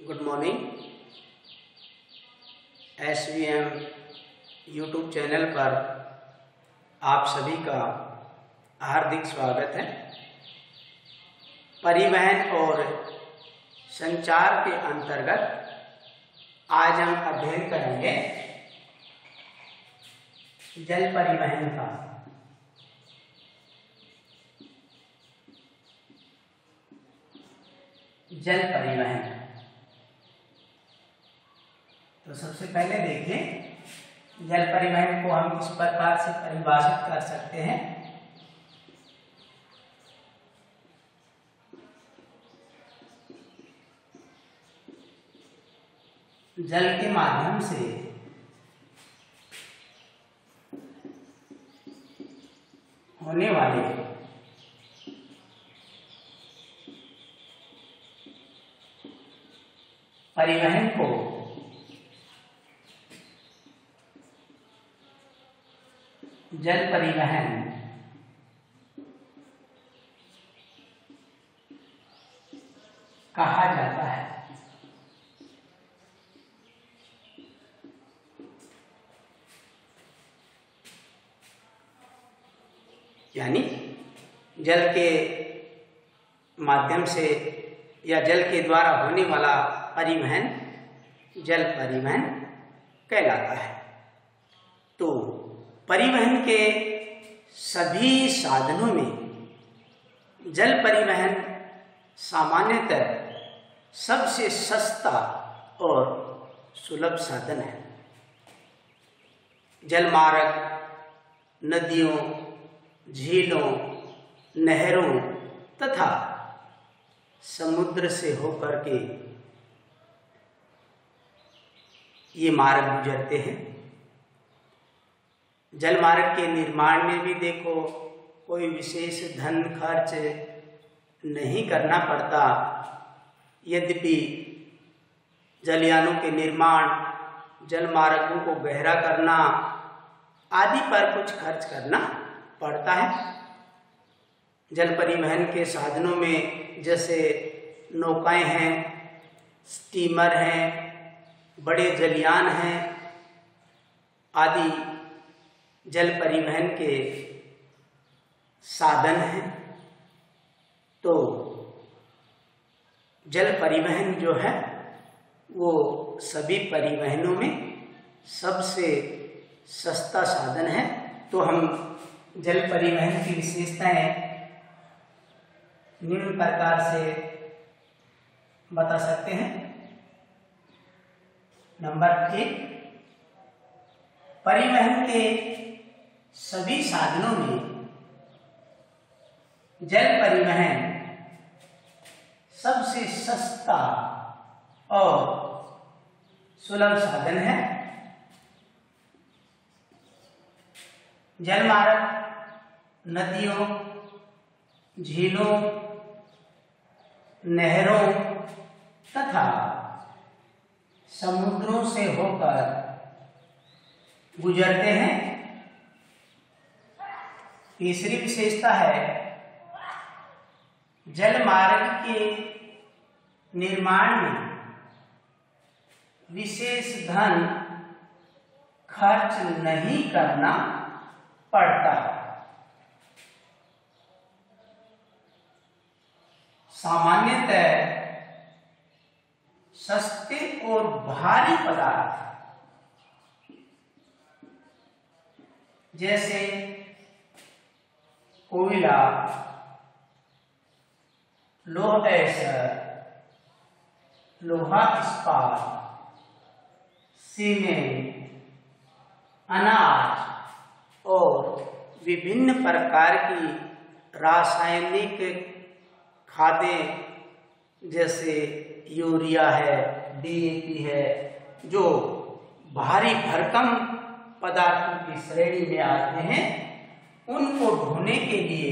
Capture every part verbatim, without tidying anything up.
Good morning. S V M YouTube channel पर आप सभी का हार्दिक स्वागत है। परिवहन और संचार के अंतर्गत आज हम अध्ययन करेंगे जल परिवहन का। जल परिवहन, तो सबसे पहले देखिए जल परिवहन को हम किस प्रकार से परिभाषित कर सकते हैं। जल के माध्यम से होने वाले परिवहन को जल परिवहन कहा जाता है। यानी जल के माध्यम से या जल के द्वारा होने वाला परिवहन जल परिवहन कहलाता है। तो परिवहन के सभी साधनों में जल परिवहन सामान्यतः सबसे सस्ता और सुलभ साधन है। जल मार्ग नदियों, झीलों, नहरों तथा समुद्र से होकर के ये मार्ग गुजरते हैं। जल मार्ग के निर्माण में भी देखो कोई विशेष धन खर्च नहीं करना पड़ता। यद्यपि जलयानों के निर्माण, जल मार्गों को गहरा करना आदि पर कुछ खर्च करना पड़ता है। जल परिवहन के साधनों में जैसे नौकाएं हैं, स्टीमर हैं, बड़े जलयान हैं आदि जल परिवहन के साधन हैं। तो जल परिवहन जो है वो सभी परिवहनों में सबसे सस्ता साधन है। तो हम जल परिवहन की विशेषताएं निम्न प्रकार से बता सकते हैं। नंबर एक, परिवहन के सभी साधनों में जल परिवहन सबसे सस्ता और सुलभ साधन है। जल मार्ग नदियों, झीलों, नहरों तथा समुद्रों से होकर गुजरते हैं। तीसरी विशेषता है जल मार्ग के निर्माण में विशेष धन खर्च नहीं करना पड़ता। सामान्यतः सस्ते और भारी पदार्थ जैसे कोयला, लोह एस्टर, लोहा इस्पात, सीमेंट, अनाज और विभिन्न प्रकार की रासायनिक खादें जैसे यूरिया है, डी ए पी है, जो भारी भरकम पदार्थों की श्रेणी में आते हैं, उनको ढोने के लिए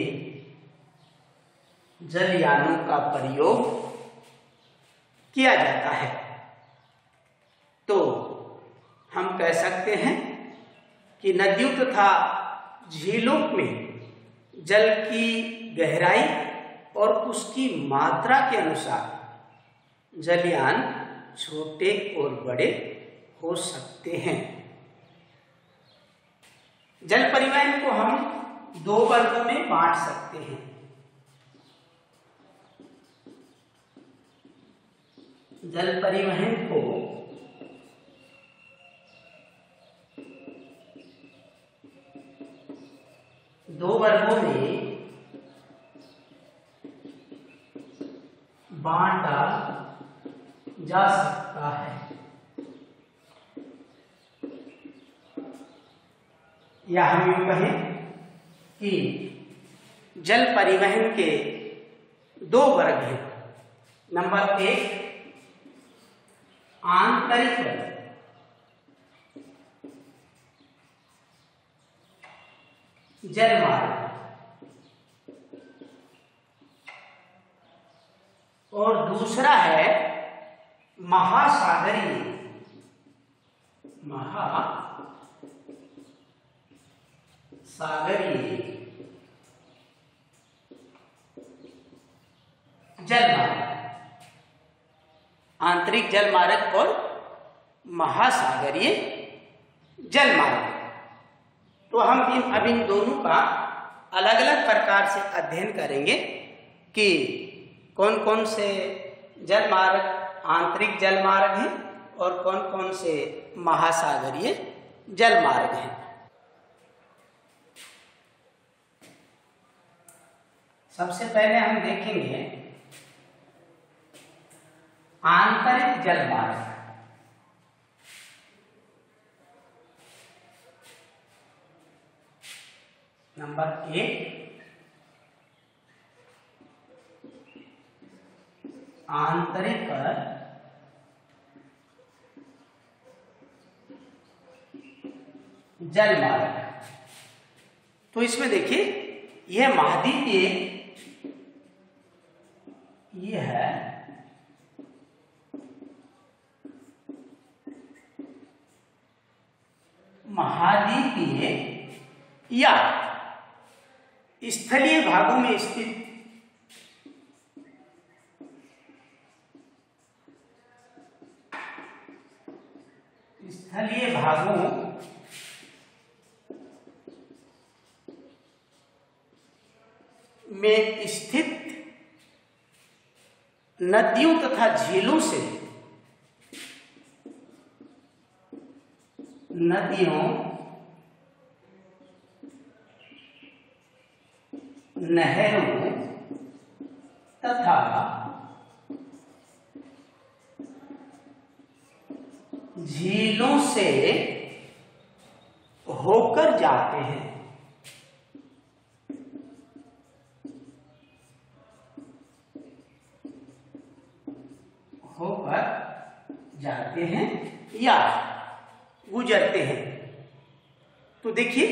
जलयानों का प्रयोग किया जाता है। तो हम कह सकते हैं कि नदियों तथा झीलों में जल की गहराई और उसकी मात्रा के अनुसार जलयान छोटे और बड़े हो सकते हैं। जल परिवहन को हम दो वर्गों में बांट सकते हैं। जल परिवहन को दो वर्गों में बांटा जा सकता है, या हम यूं कहें कि जल परिवहन के दो वर्ग हैं। नंबर एक, आंतरिक जलमार्ग और दूसरा है महासागरीय महासागरीय जलमार्ग। आंतरिक जलमार्ग और महासागरीय जलमार्ग। तो हम इन अब इन दोनों का अलग अलग प्रकार से अध्ययन करेंगे कि कौन कौन से जलमार्ग आंतरिक जलमार्ग हैं और कौन कौन से महासागरीय जलमार्ग हैं। सबसे पहले हम देखेंगे आंतरिक जलमार्ग। नंबर एक, आंतरिक जलमार्ग। तो इसमें देखिए, यह महाद्वीपीय, यह है महाद्वीपीय या स्थलीय भागों में स्थित स्थलीय भागों में स्थित नदियों तथा झीलों से नदियों नहरों तथा झीलों से होकर जाते हैं। होकर जाते हैं या गुजरते हैं। तो देखिए,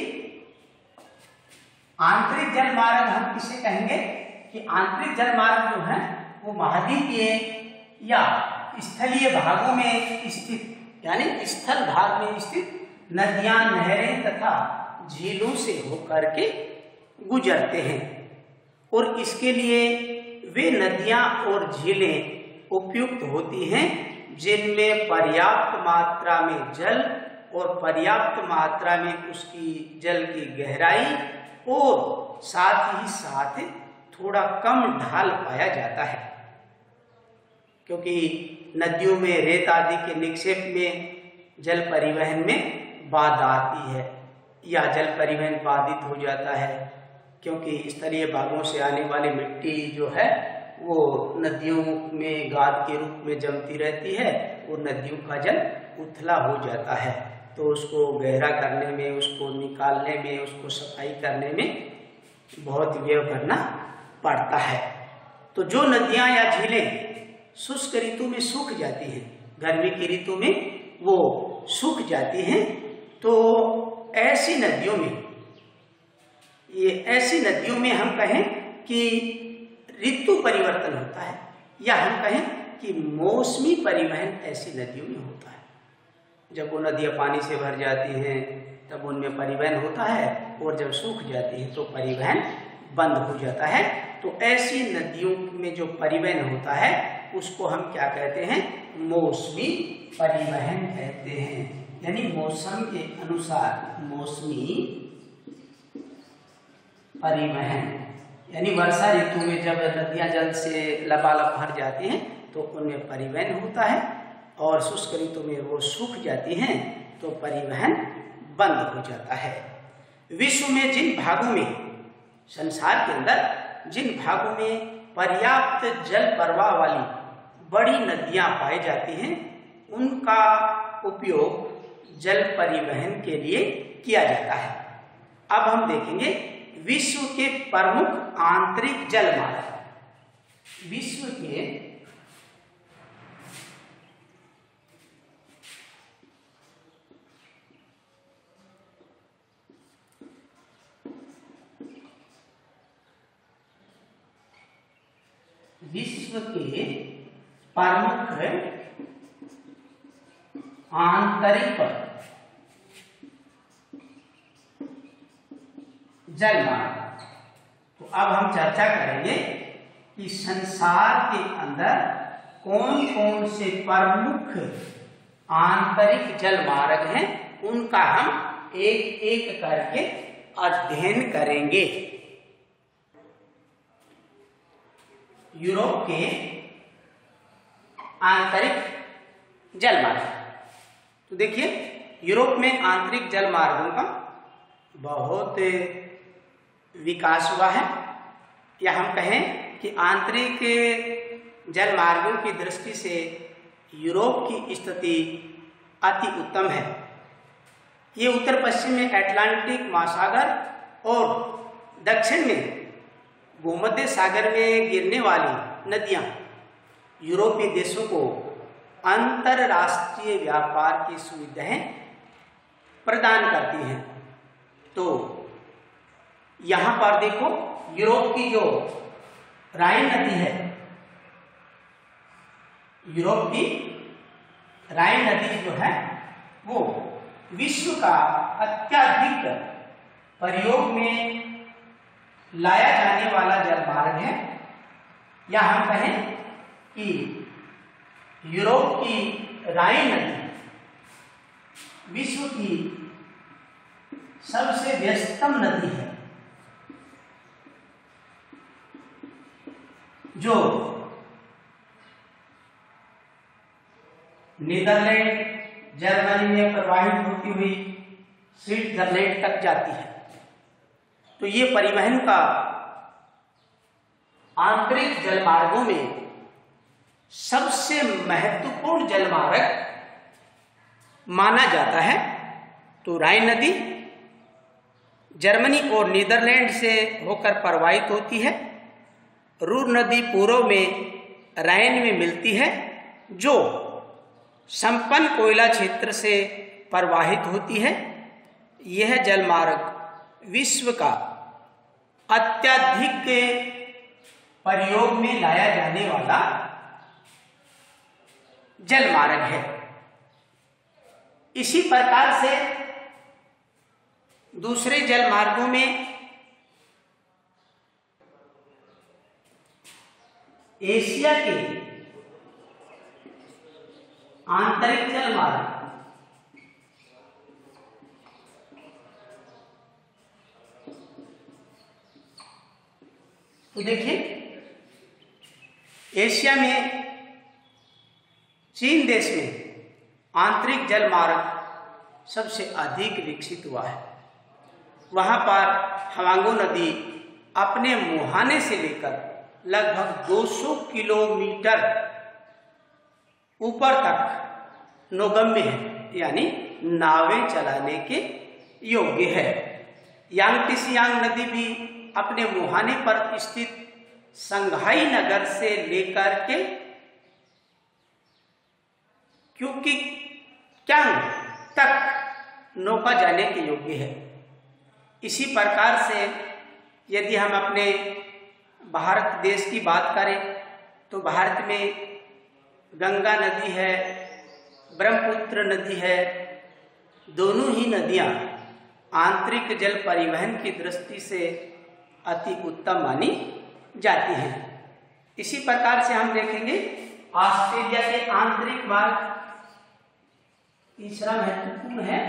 आंतरिक जलमार्ग हम किसे कहेंगे कि आंतरिक जलमार्ग जो है वो महाद्वीपीय या स्थलीय भागों में स्थित, यानी स्थल भाग में स्थित नदियां, नहरें तथा झीलों से होकर के गुजरते हैं। और इसके लिए वे नदियां और झीलें उपयुक्त होती हैं जिनमें पर्याप्त मात्रा में जल और पर्याप्त मात्रा में उसकी जल की गहराई और साथ ही साथ थोड़ा कम ढाल पाया जाता है। क्योंकि नदियों में रेत आदि के निक्षेप में जल परिवहन में बाधा आती है या जल परिवहन बाधित हो जाता है, क्योंकि स्थलीय भागों से आने वाली मिट्टी जो है वो नदियों में गाद के रूप में जमती रहती है और नदियों का जल उथला हो जाता है। तो उसको गहरा करने में, उसको निकालने में, उसको सफाई करने में बहुत व्यय करना पड़ता है। तो जो नदियां या झीलें शुष्क ऋतु में सूख जाती हैं, गर्मी की ऋतु में वो सूख जाती हैं, तो ऐसी नदियों में ये ऐसी नदियों में हम कहें कि ऋतु परिवर्तन होता है, या हम कहें कि मौसमी परिवहन ऐसी नदियों में होता है। जब वो नदियां पानी से भर जाती हैं तब उनमें परिवहन होता है, और जब सूख जाती है तो परिवहन बंद हो जाता है। तो ऐसी नदियों में जो परिवहन होता है उसको हम क्या कहते हैं? मौसमी परिवहन कहते हैं। यानी मौसम के अनुसार मौसमी परिवहन, यानी वर्षा ऋतु में जब नदियां जल से लबालब भर जाती हैं तो उनमें परिवहन होता है, और शुष्क ऋतु में वो सूख जाती हैं तो परिवहन बंद हो जाता है। विश्व में जिन भागों में, संसार के अंदर जिन भागों में पर्याप्त जल प्रवाह वाली बड़ी नदियां पाई जाती हैं उनका उपयोग जल परिवहन के लिए किया जाता है। अब हम देखेंगे विश्व के प्रमुख आंतरिक जल मार्ग। विश्व के विश्व के प्रमुख आंतरिक जल मार्ग। तो अब हम चर्चा करेंगे कि संसार के अंदर कौन कौन से प्रमुख आंतरिक जल मार्ग हैं, उनका हम एक एक करके अध्ययन करेंगे। यूरोप के आंतरिक जल मार्ग। तो देखिए, यूरोप में आंतरिक जल मार्गों का बहुत विकास हुआ है, या हम कहें कि आंतरिक जल मार्गों की दृष्टि से यूरोप की स्थिति अति उत्तम है। ये उत्तर पश्चिम में अटलांटिक महासागर और दक्षिण में भूमध्य सागर में गिरने वाली नदियां यूरोपीय देशों को अंतरराष्ट्रीय व्यापार की सुविधाएं प्रदान करती हैं। तो यहां पर देखो, यूरोप की जो राइन नदी है, यूरोप की राइन नदी जो है वो विश्व का अत्यधिक प्रयोग में लाया जाने वाला जलमार्ग है, या हम कहें कि यूरोप की राइन नदी विश्व की सबसे व्यस्तम नदी है, जो नीदरलैंड, जर्मनी में प्रवाहित होती हुई स्विट्जरलैंड तक जाती है। तो ये परिवहन का आंतरिक जलमार्गों में सबसे महत्वपूर्ण जलमार्ग माना जाता है। तो राइन नदी जर्मनी और नीदरलैंड से होकर प्रवाहित होती है। रूर नदी पूर्व में राइन में मिलती है, जो संपन्न कोयला क्षेत्र से प्रवाहित होती है। यह जलमार्ग विश्व का अत्यधिक प्रयोग में लाया जाने वाला जलमार्ग है। इसी प्रकार से दूसरे जलमार्गों में एशिया के आंतरिक जलमार्ग, तो देखिए एशिया में चीन देश में आंतरिक जलमार्ग सबसे अधिक विकसित हुआ है। वहां पर हवांगो नदी अपने मुहाने से लेकर लगभग दो सौ किलोमीटर ऊपर तक नौगम्य है, यानी नावें चलाने के योग्य है। यांगत्से नदी भी अपने मुहाने पर स्थित संघाई नगर से लेकर के क्योंकि क्यांग तक नौका जाने के योग्य है। इसी प्रकार से यदि हम अपने भारत देश की बात करें तो भारत में गंगा नदी है, ब्रह्मपुत्र नदी है। दोनों ही नदियां आंतरिक जल परिवहन की दृष्टि से अति उत्तम मानी जाती हैं। इसी प्रकार से हम देखेंगे ऑस्ट्रेलिया के आंतरिक मार्ग तीसरा महत्वपूर्ण है।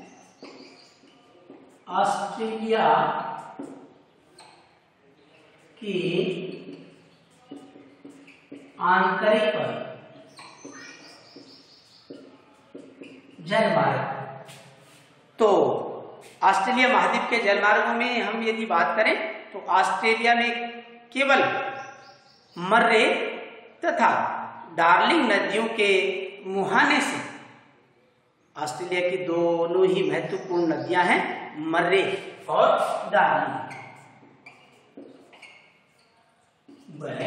ऑस्ट्रेलिया की आंतरिक जलमार्ग। तो ऑस्ट्रेलिया महाद्वीप के जलमार्गों में हम यदि बात करें तो ऑस्ट्रेलिया में केवल मर्रे तथा डार्लिंग नदियों के मुहाने से, ऑस्ट्रेलिया की दोनों ही महत्वपूर्ण नदियां हैं, मर्रे और डार्लिंग, वह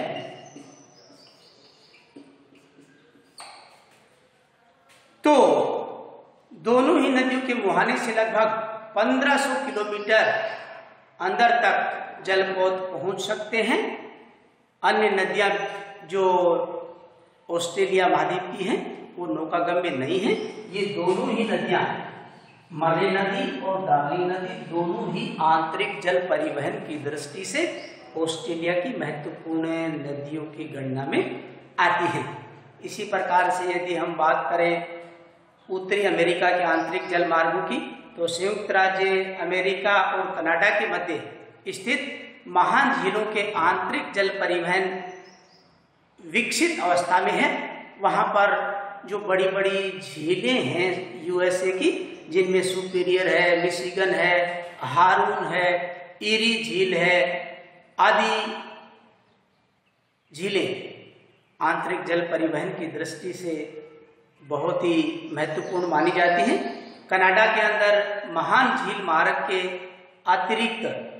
तो दोनों ही नदियों के मुहाने से लगभग पंद्रह सौ किलोमीटर अंदर तक जलपोत पहुंच सकते हैं। अन्य नदियां जो ऑस्ट्रेलिया महाद्वीप की हैं वो नौकागम्य नहीं है। ये दोनों ही नदियां, मर्रे नदी और डार्लिंग नदी, दोनों ही आंतरिक जल परिवहन की दृष्टि से ऑस्ट्रेलिया की महत्वपूर्ण नदियों की गणना में आती हैं। इसी प्रकार से यदि हम बात करें उत्तरी अमेरिका के आंतरिक जल मार्गों की, तो संयुक्त राज्य अमेरिका और कनाडा के मध्य स्थित महान झीलों के आंतरिक जल परिवहन विकसित अवस्था में है। वहां पर जो बड़ी बड़ी झीलें हैं यूएसए की, जिनमें सुपीरियर है, मिशिगन है, हारून है, ईरी झील है, आदि झीलें आंतरिक जल परिवहन की दृष्टि से बहुत ही महत्वपूर्ण मानी जाती हैं। कनाडा के अंदर महान झील मार्ग के अतिरिक्त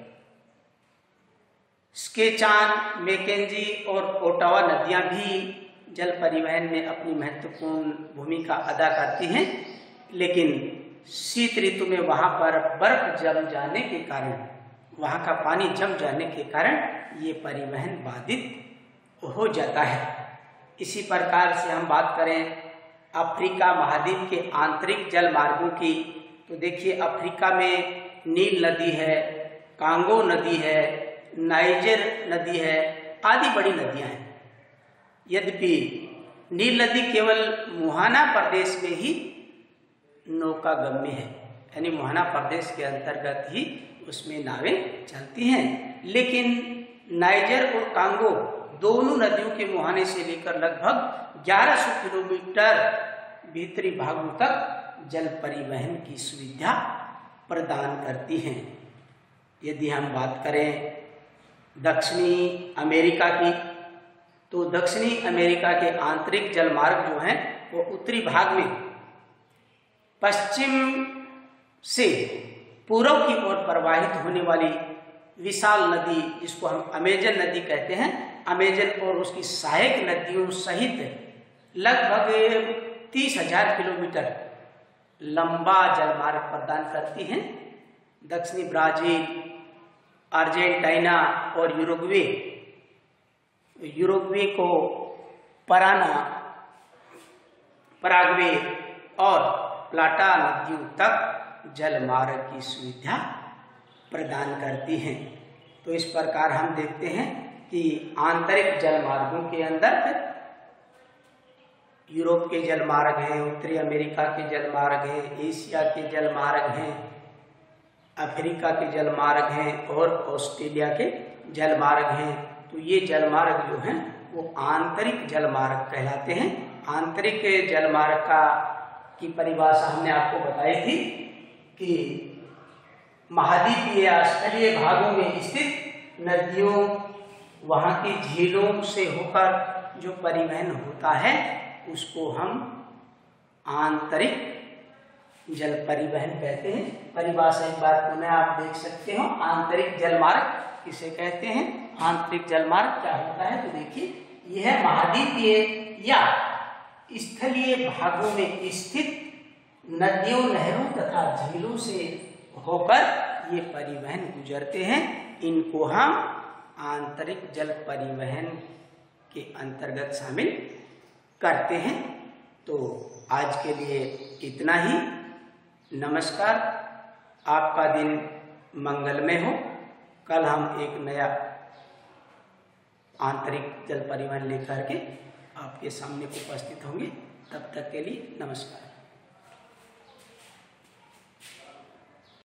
स्केचान, मैकेंजी और ओटावा नदियां भी जल परिवहन में अपनी महत्वपूर्ण भूमिका अदा करती हैं, लेकिन शीत ऋतु में वहां पर बर्फ जम जाने के कारण, वहां का पानी जम जाने के कारण ये परिवहन बाधित हो जाता है। इसी प्रकार से हम बात करें अफ्रीका महाद्वीप के आंतरिक जल मार्गों की, तो देखिए अफ्रीका में नील नदी है, कांगो नदी है, नाइजर नदी है, आदि बड़ी नदियां हैं। यद्यपि नील नदी केवल मुहाना प्रदेश में ही नौकागम्य है, यानी मुहाना प्रदेश के अंतर्गत ही उसमें नावें चलती हैं, लेकिन नाइजर और कांगो दोनों नदियों के मुहाने से लेकर लगभग ग्यारह सौ किलोमीटर भीतरी भागों तक जल परिवहन की सुविधा प्रदान करती हैं। यदि हम बात करें दक्षिणी अमेरिका की, तो दक्षिणी अमेरिका के आंतरिक जल मार्ग जो हैं वो उत्तरी भाग में पश्चिम से पूर्व की ओर प्रवाहित होने वाली विशाल नदी, जिसको हम अमेजन नदी कहते हैं, अमेजन और उसकी सहायक नदियों सहित लगभग तीस हजार किलोमीटर लंबा जलमार्ग प्रदान करती हैं। दक्षिणी ब्राजील, अर्जेंटीना और यूरुग्वे, यूरुग्वे को पराना, पराग्वे और प्लाटा नदियों तक जलमार्ग की सुविधा प्रदान करती हैं। तो इस प्रकार हम देखते हैं कि आंतरिक जलमार्गों के अंदर यूरोप के जलमार्ग हैं, उत्तरी अमेरिका के जलमार्ग हैं, एशिया के जलमार्ग हैं, अफ्रीका के जलमार्ग हैं और ऑस्ट्रेलिया के जलमार्ग हैं। तो ये जलमार्ग जो हैं वो आंतरिक जलमार्ग कहलाते हैं। आंतरिक जलमार्ग का की परिभाषा हमने आपको बताई थी कि महाद्वीपीय या स्थलीय भागों में स्थित नदियों, वहाँ की झीलों से होकर जो परिवहन होता है उसको हम आंतरिक जल परिवहन कहते हैं। परिभाषा एक बार पुनः आप देख सकते हो, आंतरिक जलमार्ग किसे कहते हैं, आंतरिक जलमार्ग क्या होता है। तो देखिए यह महाद्वीपीय या स्थलीय भागों में स्थित नदियों, नहरों तथा झीलों से होकर ये परिवहन गुजरते हैं। इनको हम आंतरिक जल परिवहन के अंतर्गत शामिल करते हैं। तो आज के लिए इतना ही। नमस्कार, आपका दिन मंगलमय हो। कल हम एक नया आंतरिक जल परिवहन लेकर के आपके सामने उपस्थित होंगे। तब तक के लिए नमस्कार।